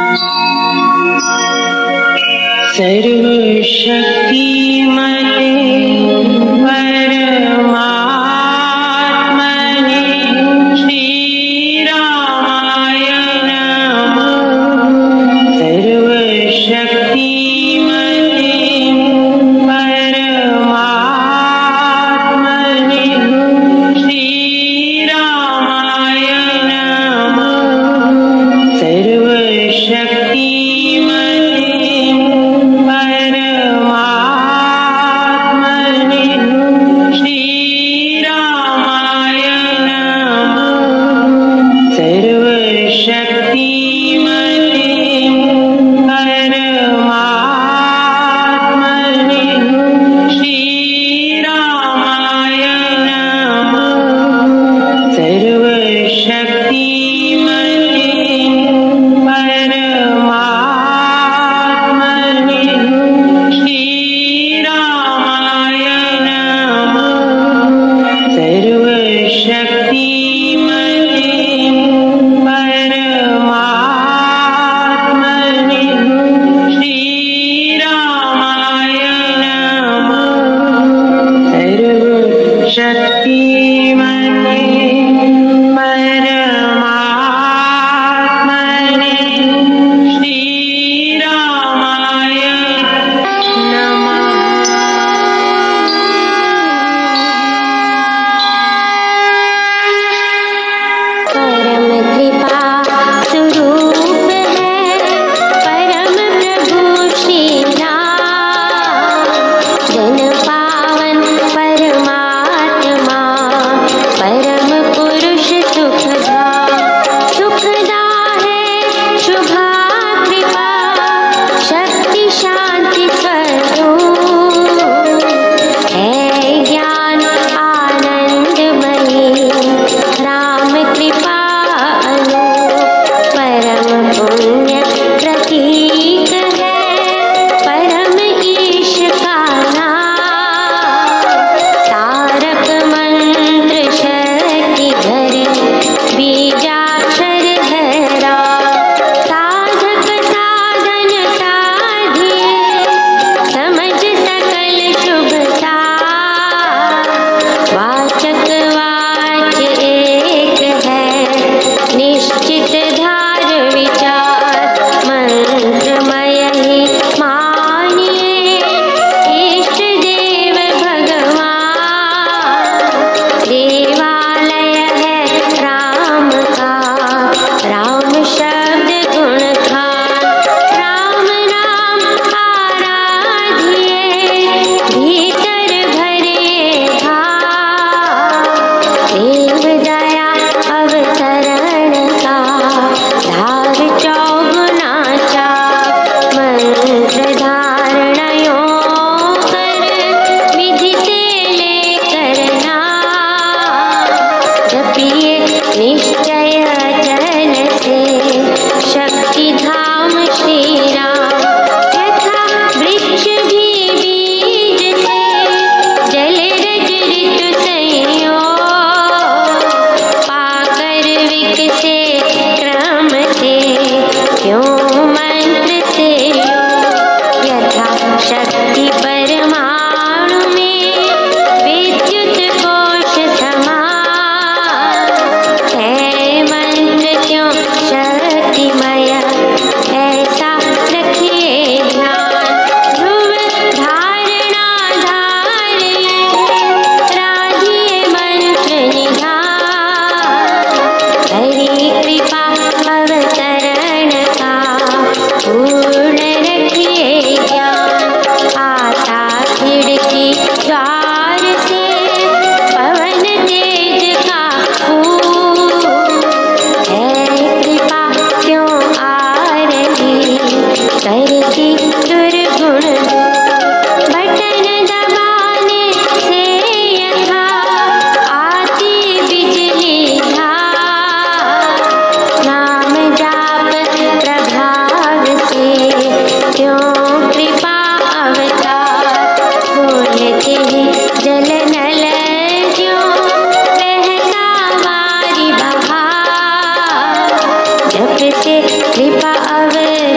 कृपा अवतार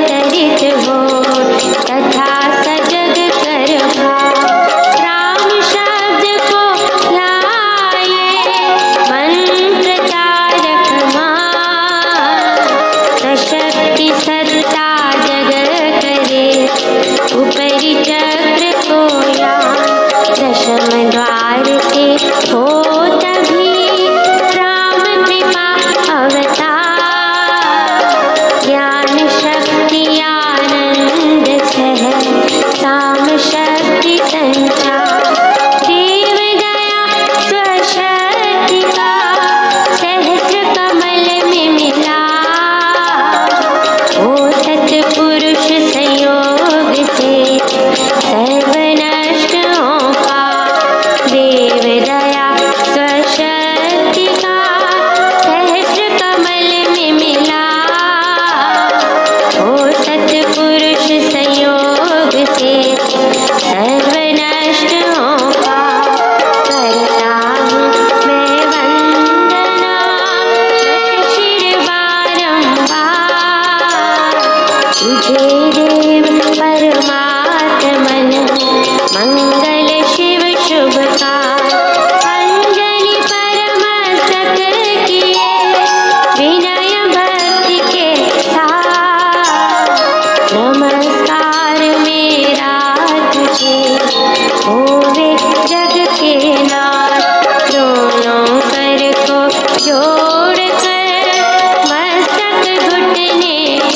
तुझे देव परमात्मन मंगल शिव शुभकार। अंजलि परमस्तक किए विनय भक्ति के साथ। नमस्कार मेरा तुझे होवे जग के नाथ। दोनों कर को जोड़ कर मस्तक घुटने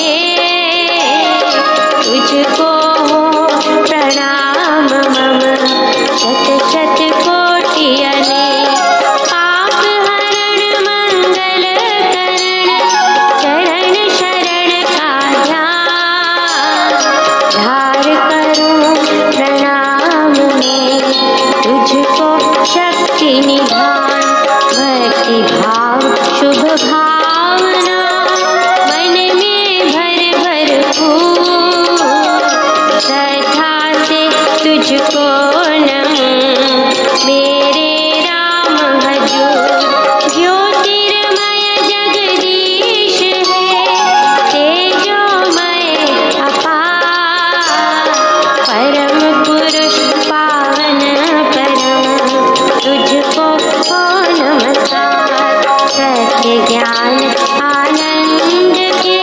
तुझको हो प्रणाम मम शत शत कोटि अनेक। पाप हरण मंगल करण चरण शरण का ध्यान। धार करूं प्रणाम में तुझको शक्ति निधान। भक्ति भाव शुभ भावना मन में भर भर फूल। श्रद्धा से तुझको नमूं मेरे राम हजूर। ज्योतिर्मय जगदीश है तेजोमय अपार। परम पुरुष पावन परम तुझको हो नमस्कार। सत्य ज्ञान आनंद के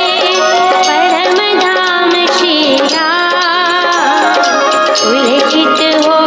परम धाम श्री राम। उल्लिखित हो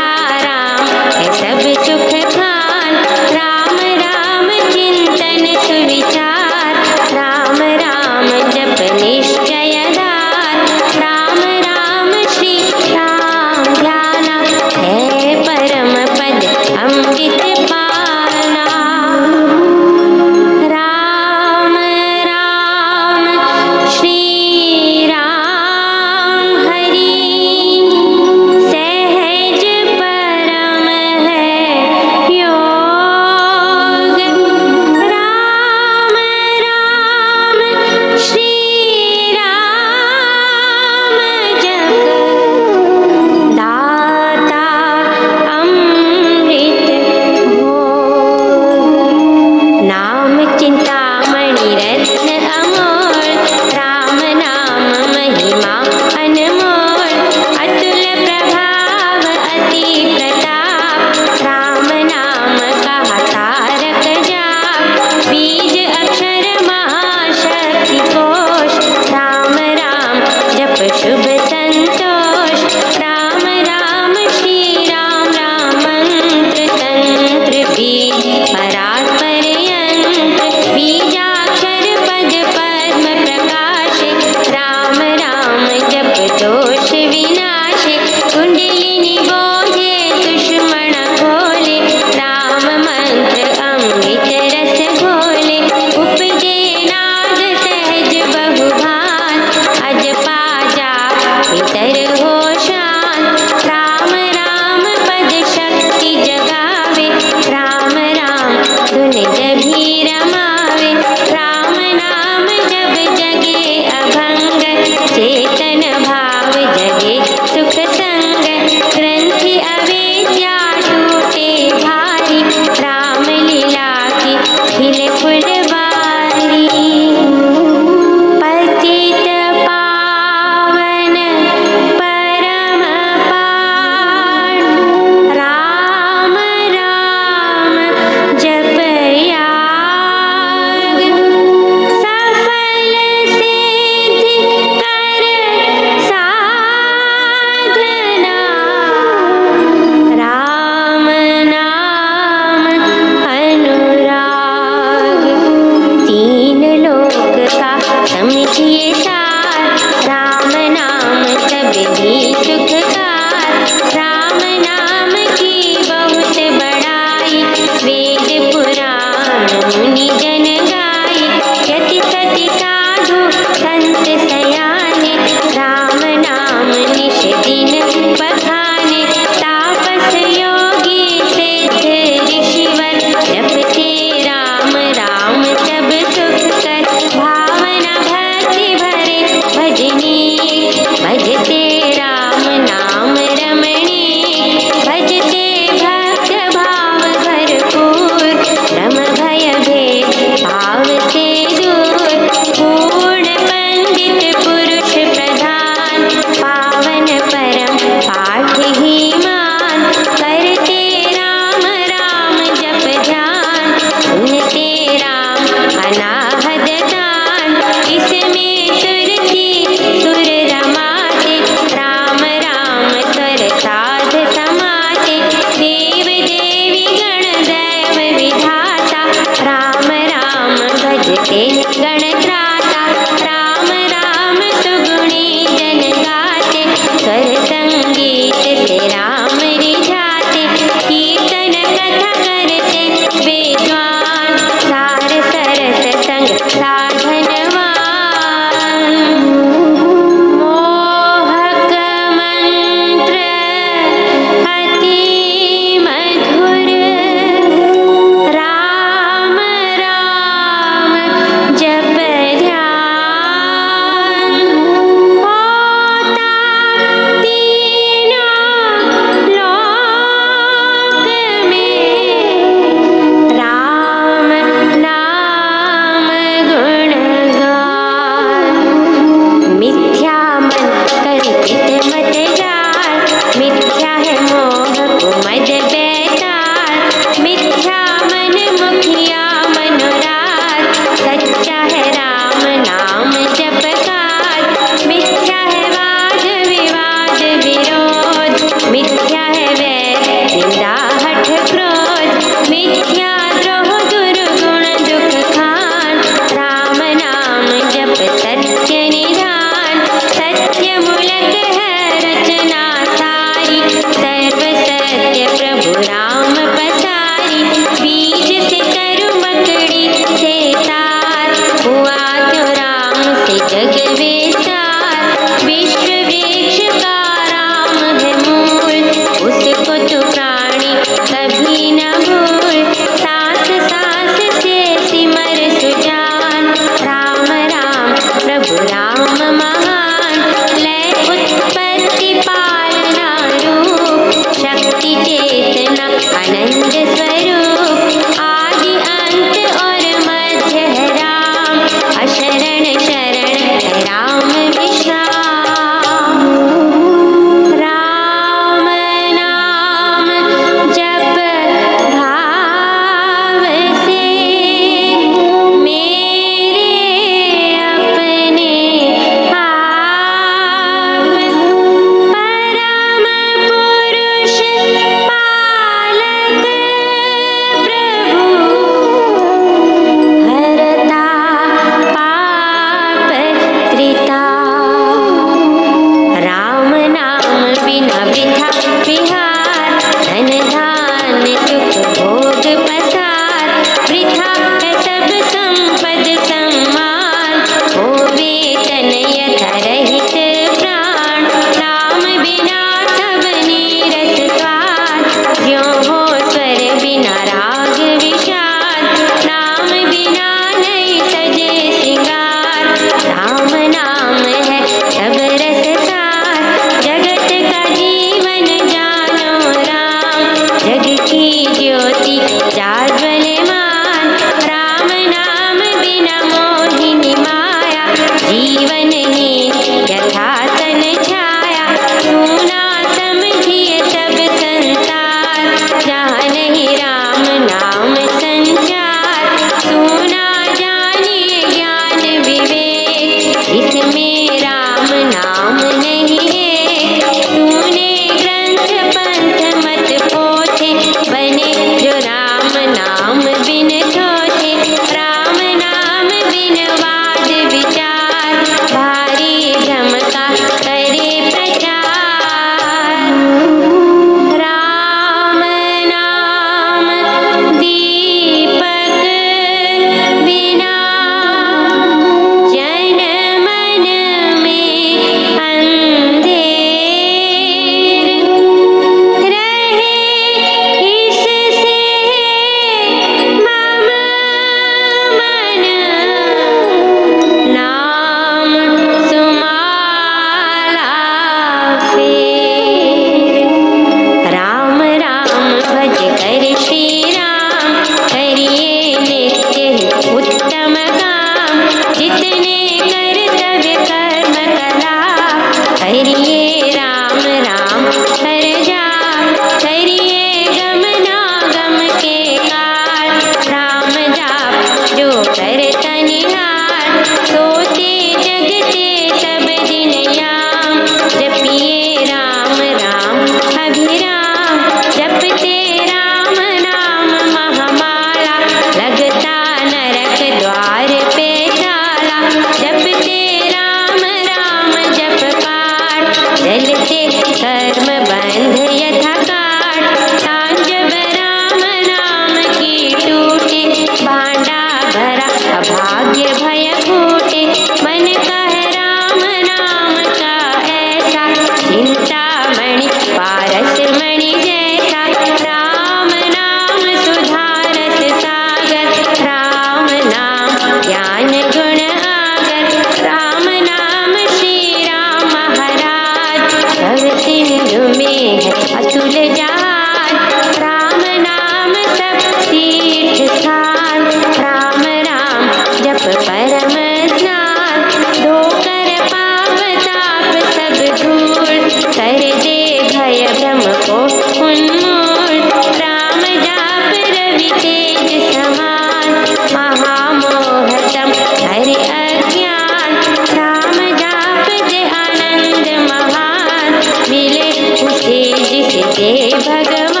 करिए राम राम कर जाप, करिए गमना गम के काट। राम जाप जो करता निहार, सोते जगते सब दिन याम। जपिए राम राम अभिराम, जपते राम नाम महामाला। लगता नरक द्वार पे ताला, जपते राम राम जप पाठ। जलते कर्म बंध यथा काट, तांजब राम नाम की टूटे। भांडा भरा अभाग्य भय फूटे, मन कह राम नाम का ऐसा। चिंतामणि पारस मणि जैसा, राम नाम सुधारस सागर। राम नाम ज्ञान गुण आगर, राम नाम श्री राम महाराज। भव सिंधु में है अतुल जहाज, राम नाम सब तीर्थ स्थान। राम राम जप परम स्नान, धोकर पाप ताप सब धूल। कर दे भय भ्रम को उन्मूल, राम जाप रवि तेज समान। महामोहतम हरि अज्ञान, राम जाप दे आनंद महान। मिले उसे जिससे भगवान,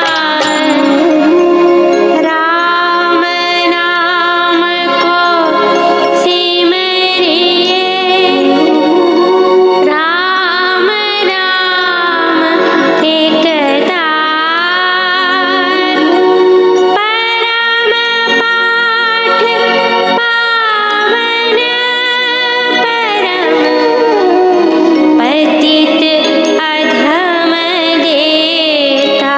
राम नाम को सिमरिए। राम नाम एक तार, परम पाठ पावन परम। पतित अधम देता,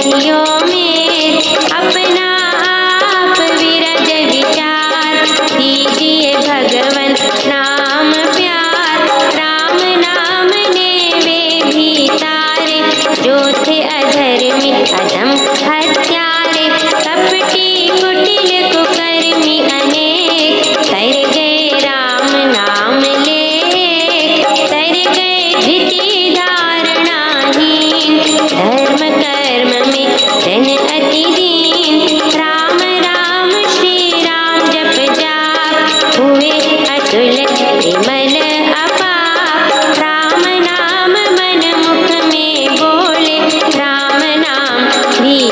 रहियो में अपना आप विरज विचार दीजिए भगवन नाम प्यार राम नाम ने वे भी तारे जो थे अधर्मी अधम हत्यारे कपटी कुटिल कुकर्मी अनेक तर गए राम नाम ले तर गए धृति धारणाहीन धर्म कर्म में जन अति दीन राम राम श्री राम जप जाप हुए अतुल विमल अपाप राम नाम मन मुख में बोले राम नाम भी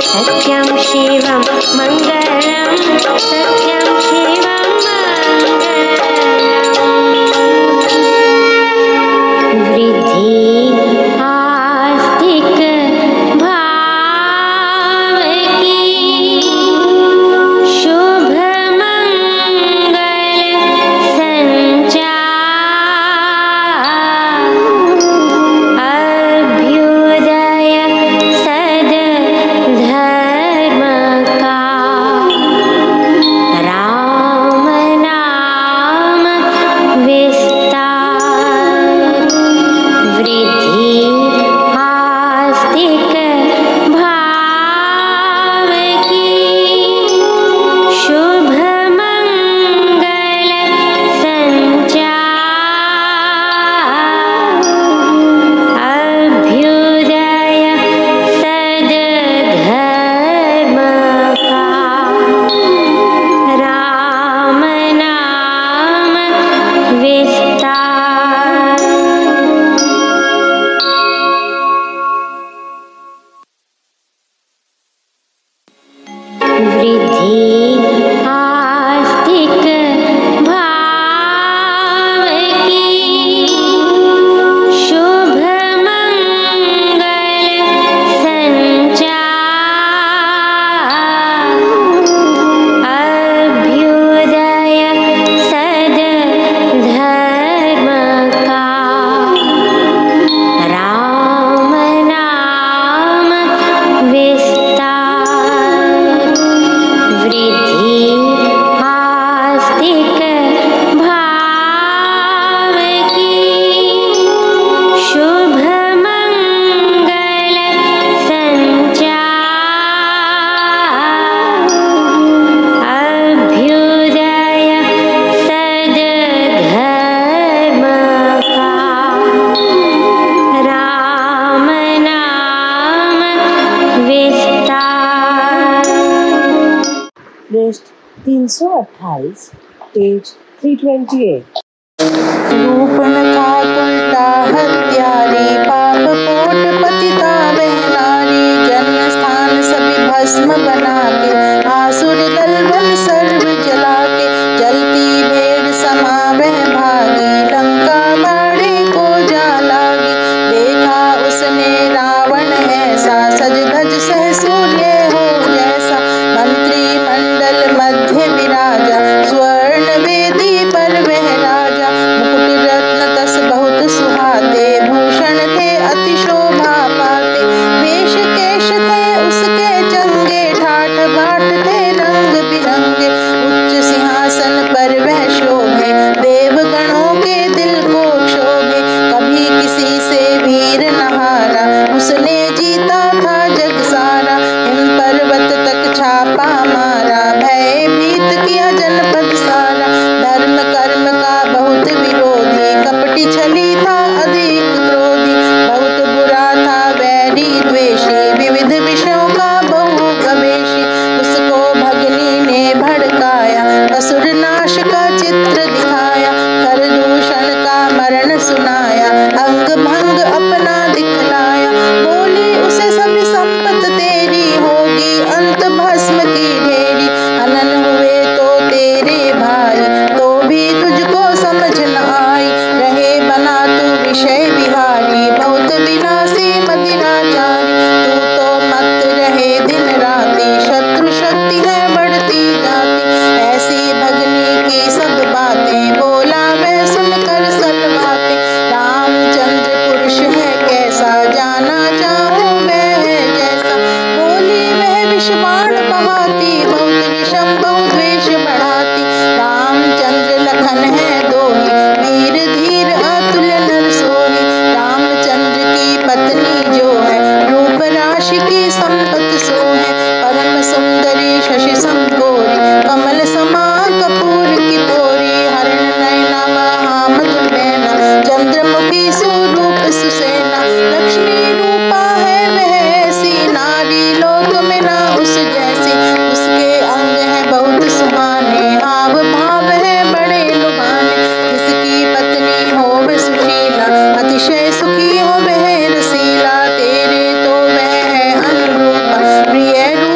सत्यं शिवं मङ्गलं सत्यं शिवं मङ्गलम् वृद्धि आस्तिक भाव की शुभ मंगल संचार अभ्युदय सद धर्म का राम नाम विस्तार वृद्धि आस्तिक भाव की शुभ मंगल संचार अभ्युदय सद धर्म का राम नाम विस्तार। वृद्धि आस्तिक भाव की शुभ मंगल संचार अभ्युदय सद धर्म का राम नाम विस्तार वृद्धि आस्तिक भाव की शुभ मंगल संचार अभ्युदय सद धर्म का राम नाम विस्तार। पृष्ठ 328, पेज 328। शूर्पणखा उल्टा हत्यारी पाप कोट पतिता वह नारी जन्म स्थान सभी भस्म बना के आसुर दल वन सर्व जला के जलती भेड़ समा वह भागी लंका बाड़े को जा लागी देखा उसने रावण ऐसा सज धज सह सूर्य हो जैसा मंत्री मंडल मध्य विराजा स्वर्ण वेदी पर वह राजा मुकुट रत्न तस बहुत सुहाते भूषण थे अति शोभा पाते वेश केश थे उसके चंगे ठाठ बाट थे रंग बिरंगे उच्च सिंहासन पर वह शोभे देवगणों के दिल को क्षोभे कभी किसी से वीर न हारा उसने जीता था जग सारा हिम पर्वत तक छापा मारा भय भीत किया जनपद सारा धर्म कर्म का बहुत विरोधी कपटी छली था अधिक क्रोधी बहुत बुरा था वैरी द्वेषी विविध विषयों का बहु गवेशी उसको भगनी ने भड़काया असुर नाश का चित्र दिखाया कर दूषण का मरण सुनाया अंग भंग अपना दिखलाया बोली उसे सभी संपत तेरी होगी अंत भस्म की ढेरी हनन हुए तो तेरे भाई तो भी तुझको समझ न आई रहे बना तू विषय विहारी बहुत विनाशी मदिराचारी तू तो मत रहे दिन राति शत्रु शक्ति है बढ़ती जाती ऐसी भगनी की सब बातें बोला वह सुनकर सलवाते रामचंद्र पुरुष है कैसा जाना चाहूं वह है जैसा बोली वह विषबाण बहाती बहुत विषम बहुत द्वेष बढ़ाती रामचंद्र लखन है दोही वीर धीर अतुल्य नर सोही रामचंद्र की पत्नी जो है रूप राशि की संपत सो है परम सुंदरी शशि समगोरी कमल समा कपूर की पोरी हरण नयना महामधुर नैना चंद्रमुखी स्वरूप सुसेना लक्ष्मी रूपा है वह ऐसी नारी लोक में ना उस जैसी उसके अंग है बहुत सुहाने हाव भाव है बड़े लुभाने जिसकी पत्नी हो वह सुशीला अतिशय सुखी हो वह रसीला तेरे तो वह है अनुरूपा प्रिय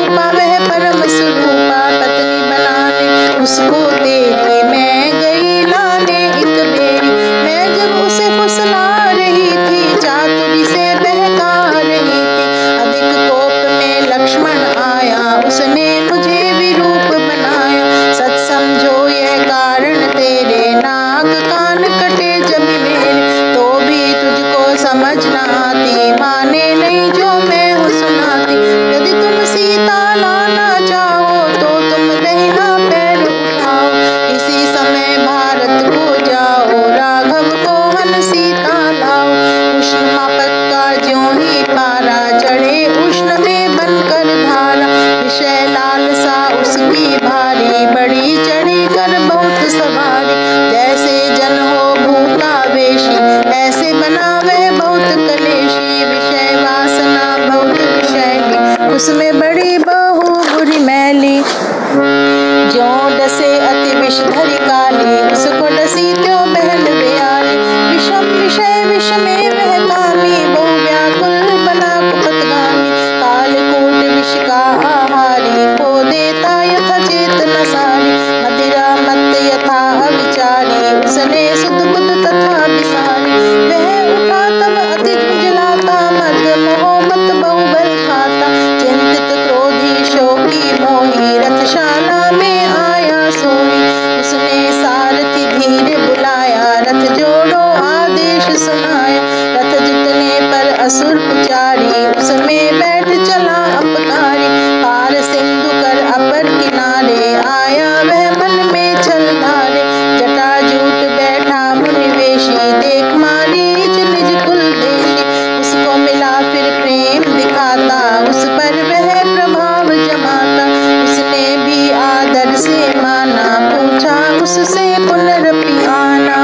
उसने मुझे विरूप बनाया। सच समझो यह कारण तेरे, नाक कान कटे जब मेरे, तो भी तुझको समझ न आती, माने नहीं जो मैं हूँ सुनाती। यदि तुम सीता लाना चाहो तो तुम दहिना पैर उठाओ, इसी समय भारत को जाओ, राघव को हन सीता लाओ। उष्ण मापक का ज्यों ही पारा, चढ़े उष्ण में बनकर धारा, विषय लालसा उसकी भारी, बड़ी चढ़ी कर बहुत सवारी। जैसे जन हो भूतावेशी, ऐसे बना वह बहुत कलेशी, विषय वासना बहुत विषैली, उसमें बड़ी बहु बुरी मैली। ज्यों डसे अति विषधरी काली, उसको डसी त्यों बहन बेयाली। विषम विषय विष में वह कामी, बहु व्याकुल बना कुपथगामी। कालकूट विष का आहारी, खो देता यथा चेतना सारी। मदिरा मत यथा अविचारी, उसने सुध बुध तथा विसारी। वह उठा तब अति झुंझलाता, मद मोह मत बहु बल खाता। चिंतित क्रोधी शोकी मोही, रथशाला में आया सोई। उसने सारथी धीरे बुलाया, रथ जोड़ो आदेश सुनाया। रथ जितने पर असुर पुचारी, उसमें बैठ चला अपकारी। पार सिंधु कर अपर किनारे, आया वह मन में छल धारे। जटाजूट बैठा मुनिवेशी, देख मारीच निज कुल देशी। उसको मिला फिर प्रेम दिखाता, उस पर वह प्रभाव जमाता। उसने भी आदर से माना, पूछा उससे पुनरपि आना।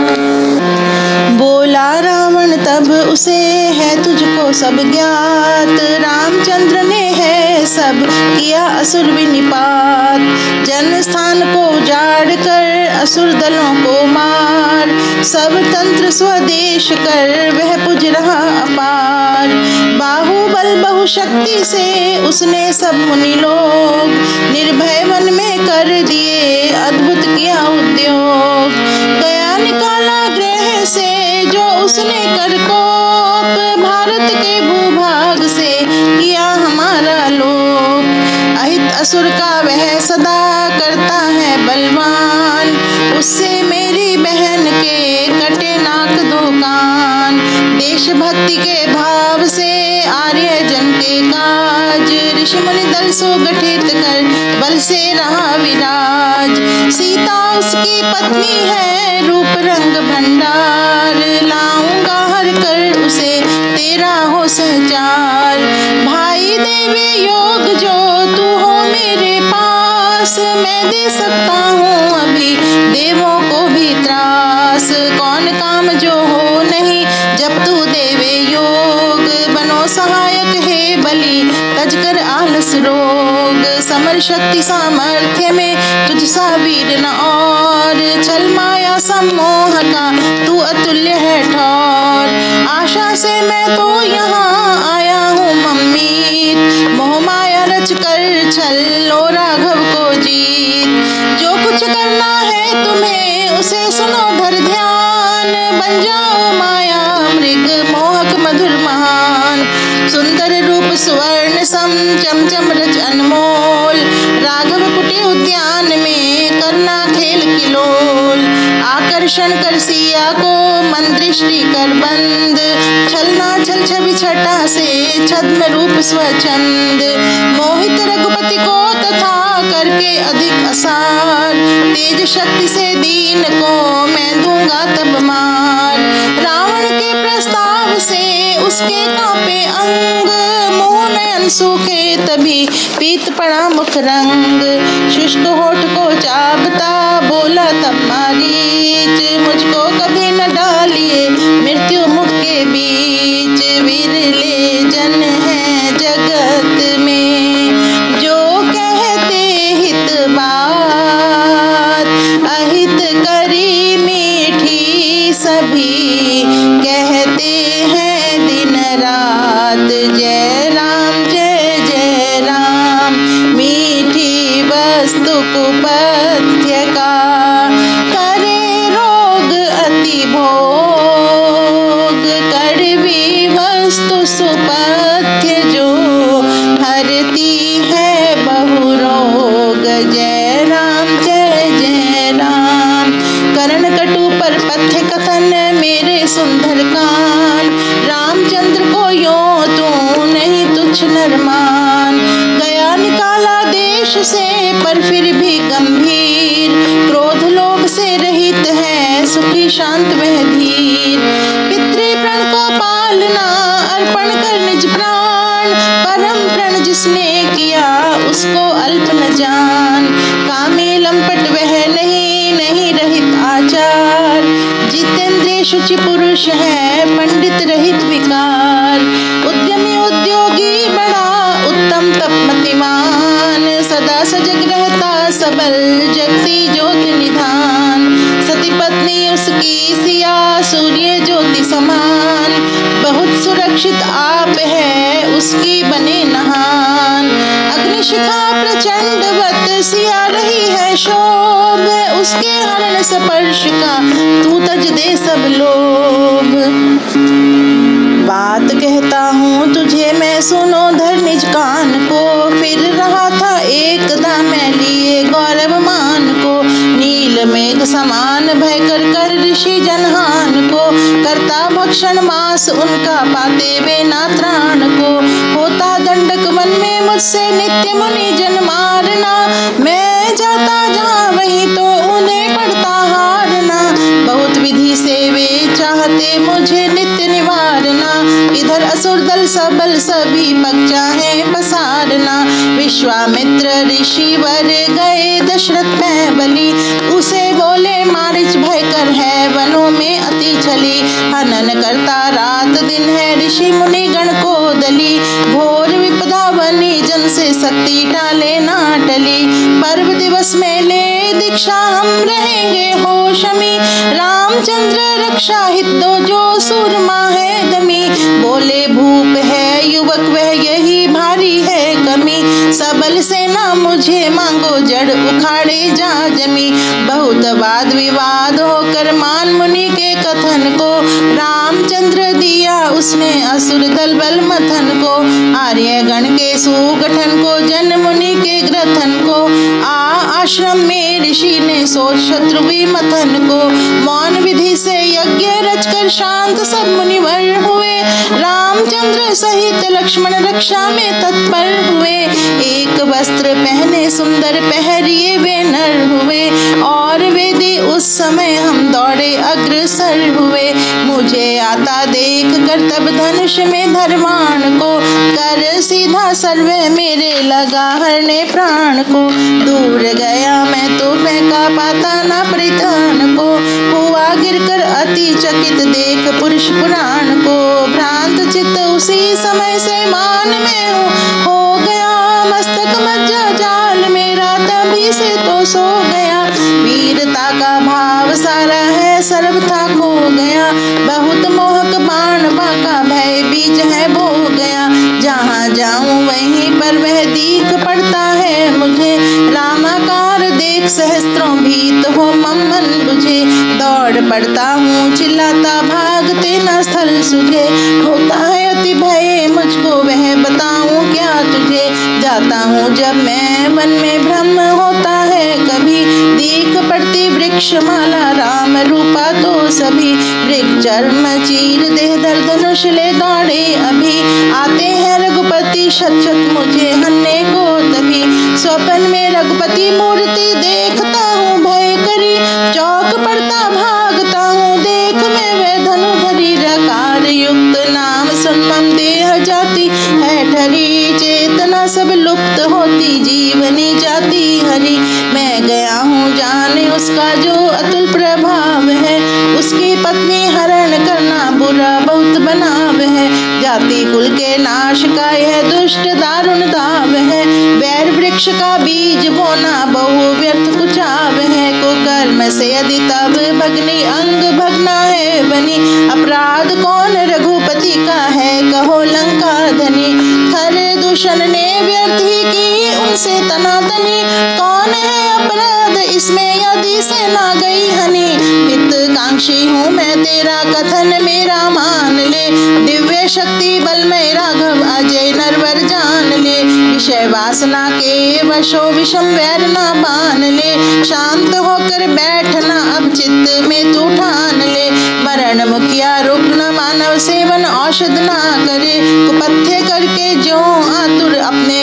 बोला रावण तब उसे, है तुझको सब ज्ञात, रामचंद्र ने है सब किया असुर विनिपात। जन स्थान को उजाड़ कर असुर दलों को मार, सब तंत्र स्वदेश कर वह पुज रहा अपार। बाहुबल बहुशक्ति से उसने सब मुनि लोग, निर्भय वन में कर दिए अद्भुत किया उद्योग। गया निकाला ग्रह से जो उसने कर कोप, भारत के भूभाग से किया हमारा लोक। अहित असुर का वह सदा करता है बलवान, उससे मेरी बहन के कटे नाक दो कान। देशभक्ति के भाव से आर्य जन के काज, ऋषि मुनि दल सो गठित कर बल से रहा विराज। सीता उसकी पत्नी है, रूप रंग भंडार, लाऊंगा हर कर उसे तेरा हो सहचार। भाई देवे योग जो तू हो मेरे पास, मैं दे सकता हूँ अभी देवों को भी त्रास। कौन काम जो हो नहीं जब तू देवे योग, बनो सहायक हे बलि तज कर आलस रोग। समर शक्ति सामर्थ्य में तुझ सा वीर न और, छल माया सम्मोह का तू अतुल्य है ठौर। आशा से मैं तो यहाँ आया हूँ मम्मीत, मोह माया रच कर छल लो राघव को जीत। जो कुछ करना है तुम्हें उसे सुनो धर ध्यान, बन जाओ माया मृग मोहक मधुर महान। सुंदर रूप सुवर्ण सम चमचम रच अनमोल, राघव कुटी उद्यान में करना खेल किलोल। आकर्षण कर सिया को मन दृष्टि कर बंद, छलना छल छवि छटा से छद्म रूप स्वच्छंद। मोहित रघुपति को तथा करके अधिक असार, तेज शक्ति से दीन को मैं दूंगा तब मार। रावण के प्रस्ताव से उसके कांपे अंग, मोह नयन सूखे तभी पीत पड़ा मुख रंग। शुष्क होठ को चाबता बोला तब मारीच, मुझको कभी न डालिए मृत्यु मुख के बीच। विरले जन है जगत में जो कहते हित बात, अहित करी मीठी सभी कहते हैं दिन रात। जय राम जय जय राम, मीठी वस्तु कुपथ्य का करे रोग अति भोग। महान। गया निकाला देश से पर फिर भी गंभीर, क्रोध लोभ से रहित है सुखी शांत वह धीर। पितृप्रण को पालना अर्पण कर निज प्राण, परम प्रण जिसने किया उसको अल्प न जान। कामी लंपट वह नहीं रहित आचार, जितेंद्रिय शुचि पुरुष है पंडित रहित विकार। उद्यमी उद्योगी बड़ा उत्तम तपमतिमान, सदा सजग रहता सबल जगती ज्योति निधान। सती पत्नी उसकी सिया सूर्य ज्योति समान, बहुत सुरक्षित आप है उसकी बने नहान। अग्निशिखा प्रचंडवत सिया रही है शोभ, उसके हरण स्पर्श का तू तज दे सब लोभ। बात कहता हूँ तुझे मैं सुनो धर निज कान को, फिर रहा था एकदा मैं लिए गौरव मान को। नील मेघ समान भय कर ऋषि जनहान को, करता भक्षण मास उनका पाते वे ना त्राण को। होता दंडक वन में मुझसे नित्य मुनि जन मारना, मैं जाता जहाँ वहीं तो उन्हें पड़ता हारना। बहुत विधि से वे चाहते मुझे नित्य निवारना, इधर असुर दल सबल सभी पग चाहे पसारना। विश्वामित्र ऋषि वर गए दशरथ में बलि, उसे बोले मारिच भयकर है वनों में अति छली। हनन करता रात दिन है ऋषि मुनि गण को दली, घोर विपदा बनी जन से शक्ति टाले ना टली। पर्व दिवस में ले दीक्षा हम रहेंगे होश में, रामचंद्र रक्षा हित दो जो सूरमा है दमी। बोले भूप है युवक वह यही भारी है कमी, सबल सेना मुझे मांगो जड़ उखाड़े जा जमी। बहुत वाद विवाद होकर मान मुनि के कथन को, रामचंद्र दिया उसने असुर दल बल मथन को। आर्य गण के सुगठन को जन मुनि के ग्रथन को, आश्रम में ऋषि ने सोच शत्रु विमथन को। मौन विधि से यज्ञ रचकर शांत सब मुनिवर हुए, रामचंद्र सहित लक्ष्मण रक्षा में तत्पर हुए। एक वस्त्र पहने सुंदर पहरिए वे नर हुए, और वेदी उस समय हम दौड़े अग्रसर हुए। मुझे आता देख कर तब धनुष में धरवाण को, कर सीधा सर्वे मेरे लगा हरने प्राण को। दूर गया मैं तो फेंका पाता ना परिधान को, हुआ गिरकर अति चकित देख पुरुष पुराण को। भ्रांत चित्त उसी समय से मान में हो गया, मस्तक मज्जा जाल मेरा तभी से तो सो गया। वीरता का भाव सारा है सर्वथा खो गया, बहुत मोहक बाण बाका भय बीज है बो गया। जहाँ जाऊं वहीं पर वह दीख पड़ता है मुझे, रामाकार देख सहस्त्रों भीत हो मन बुझे। दौड़ पड़ता हूँ चिल्लाता भागते न स्थल सुझे, होता है अति भय मुझको वह बताऊं क्या तुझे। जाता हूँ जब मैं वन में भ्रम होता है कभी, दीख पड़ती वृक्ष माला राम रूपा तो सभी। वृक्ष चर्म चीर देह धर धनुष ले दौड़े अभी, आते हैं रघुपति शत शत मुझे हन्ने को तभी। स्वप्न में रघुपति मूर्ति देखता हूँ भय करी, चौक पड़ता भागता हूँ देख मैं वह धनुधरी। रकार युक्त नाम सुन मम देह जाती है ठरी, चेतना सब लुप्त होती जीवनी जाती हरी। मैं गया हूँ जाने उसका जो अतुल प्रभाव है, उसकी पत्नी हरण करना बुरा बहुत बनाव है। जाति कुल के नाश का यह दुष्ट दारुण दाव है, वैर वृक्ष का बीज बोना बहु व्यर्थ कुचाव है। कुकर्म से यदि तब भगनी अंग भगना है बनी, अपराध कौन रघुपति का है कहो लंका धनी। खर दूषण ने व्यर्थ ही की उनसे तनातनी, कौन है अपराध इसमें यदि से ना गई हनी। हितकांक्षी हूँ मैं तेरा कथन मेरा मान ले, दिव्य शक्ति बल में राघव अजय नरवर जान ले। विषय वासना के वशो विषम वैर ना बान ले, शांत होकर बैठना अब चित्त में तू ठान ले। मरण मुखिया रुग्ण मानव सेवन औषध ना करे, कुपथ्य करके जो आतुर अपने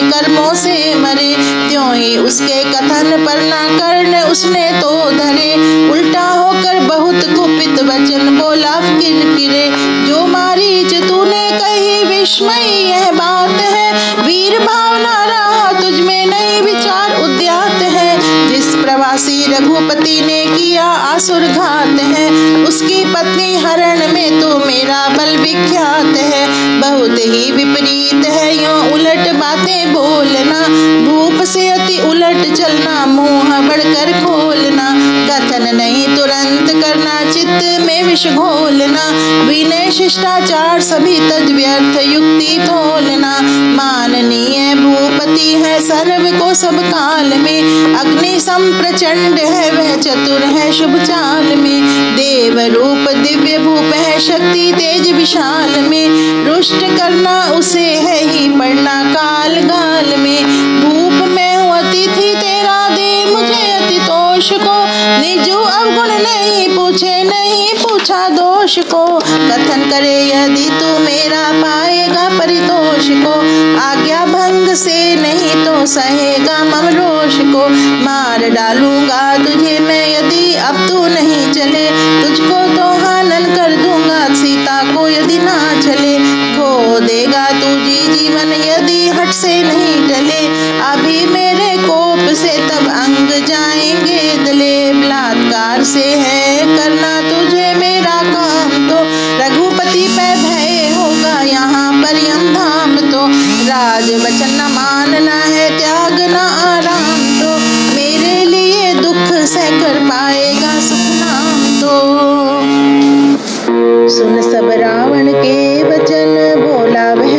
उसके कथन पर ना कर्ण उसने तो धरे, उल्टा होकर बहुत कुपित वचन बोला किरकिरे। जो मारीच तूने कही विस्मय यह बात है, वीर भावना रहा तुझ में नहीं विचार उद्यात है। जिस प्रवासी रघुपति ने किया आसुर घात है, उसकी पत्नी हरण में तो मेरा बल विख्यात है। बहुत ही विपरीत है यूं उलट बातें बोलना, भूप से अति उलट चलना, मुंह बढ़कर खोलना। कथन नहीं तुरंत करना, चित्त में विष घोलना, विनय शिष्टाचार सभी तज व्यर्थ युक्ति तोलना। माननीय भूपति है सर्व को सब काल में, अग्नि सम प्रचंड है वह चतुर है शुभ चाल में। देव रूप दिव्य भूप है शक्ति तेज विशाल में, रुष्ट करना उसे है ही पड़ना काल गाल में। भूप मैं हूँ अतिथि तेरा, दे मुझे अति तोष को, निजु अवगुण नहीं पूछे नहीं पूछा दोष को। कथन करे यदि तू मेरा पाएगा परितोष को, आज्ञा भंग से नहीं तो सहेगा मम रोष को। मार डालूंगा तुझे मैं यदि अब तू नहीं चले, तुझको तो हनन कर दूंगा सीता को यदि ना चले। खो देगा तू जीवन यदि हट से नहीं टले, अभी मेरे कोप से तब अंग जाएंगे दले। बलात्कार से है करना तुझे मेरा काम तो, रघुपति पे भय होगा यहाँ पर यम धाम तो। राज वचन न मानना है त्याग न आराम तो, मेरे लिए दुख सह कर पाएगा सुख नाम तो। सुन सब रावण के वचन बोला वह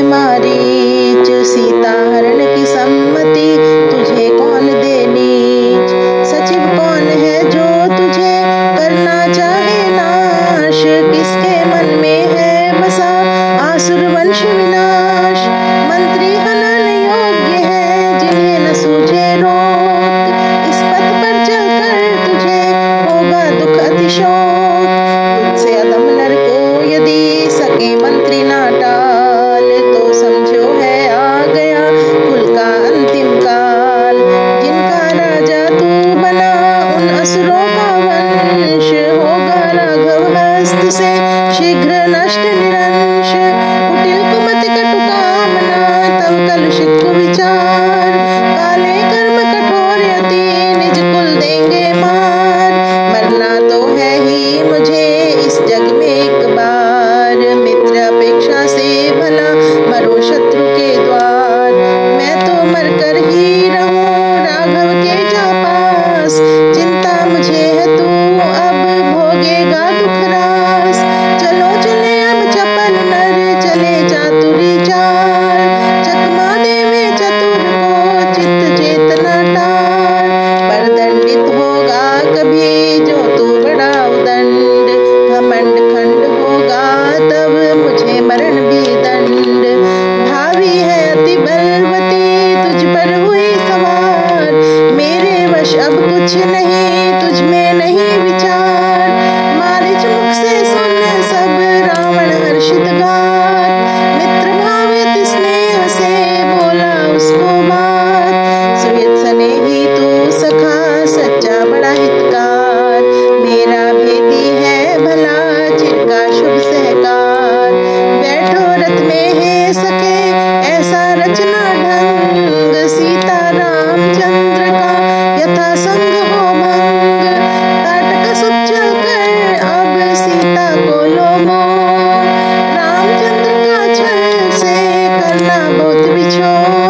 मारीच, सीता हरण की सम्मति तुझे कौन दे नीच। सचिव कौन है जो तुझे करना चाहे नाश, किसके मन में है बसा आसुर वंश विनाश। मंत्री हनन योग्य है जिन्हें न सूझे रोक, इस पथ पर चलकर तुझे होगा दुख अतिशोक। तुझसे अदम नर को यदि सके मंत्री ना टाल, तो समझो है आ गया कुल का अंतिम काल। जिनका राजा तू बना उन असुरों का वंश, होगा राघव हस्त से शीघ्र नष्ट निरंश। कुटिल कुमति कटु कामना तब कलुषित कुविचार, काले कर्म कठोर यति निज कुल देंगे मार। मरना तो है ही मुझे इस जग में एक बार, मित्र अपेक्षा से भला मरो शत्रु के द्वार। मैं तो मरकर ही रहूं राघव के जा पास, चिंता मुझे है तू अब भोगेगा दुख रास। चलो चले अब चपल नर चले चातुरी चाल, चकमा देवे चतुर को चित्त चेतना टाल। पर दंडित होगा कभी जो तू बड़ा उदंड, घमंड खंड होगा तब मुझे मरण भी दंड। भावी है अति बलवती तुझ पर हुई सवार, मेरे वश अब कुछ नहीं तुझ में नहीं विचार। मारिच मुख से सुन सब रावण हर्षित गात, मित्र भावित स्नेह से बोला उसको बात। सुयत स्नेही तू सखा सच्चा बड़ा हितकार, मेरा भेदी है भला चिरका शुभ सहकार। बैठो रथ में है सके ऐसा रचना ढंग, सीता रामचंद्र का यथा संग हो भंग। ताटक सुख चल कर अब सीता को लो मोह, रामचंद्र का छल से करना बहुत बिछो।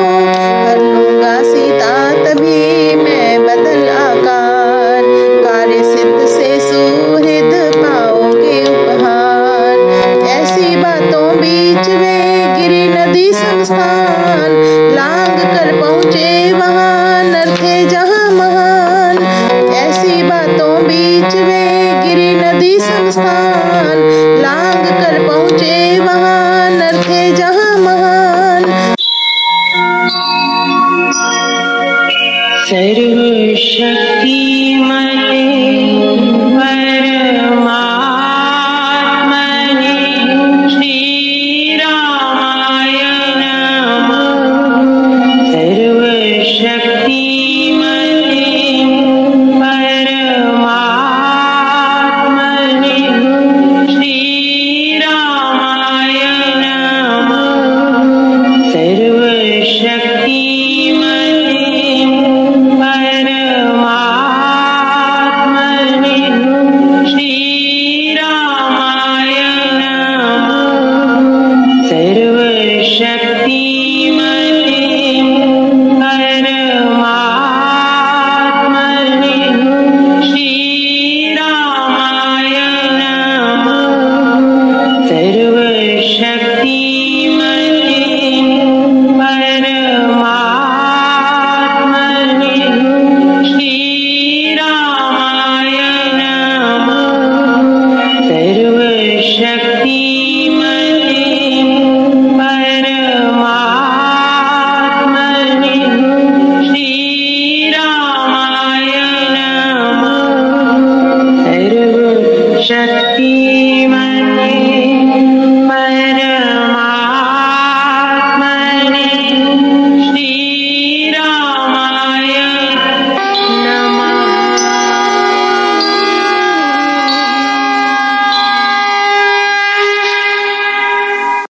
कर लूंगा सीता तभी मैं बदल आकार, कार्य सिद्ध से सुहृद पाओगे उपहार। ऐसी बातों बीच वे गिरी नदी संस्थान, लांग कर पहुँचे वहाँ नर थे जहाँ महान। ऐसी बातों बीच वे गिरी नदी संस्थान, लांग कर पहुँचे वहाँ नर थे जहाँ महान। सर्वशक्तिमते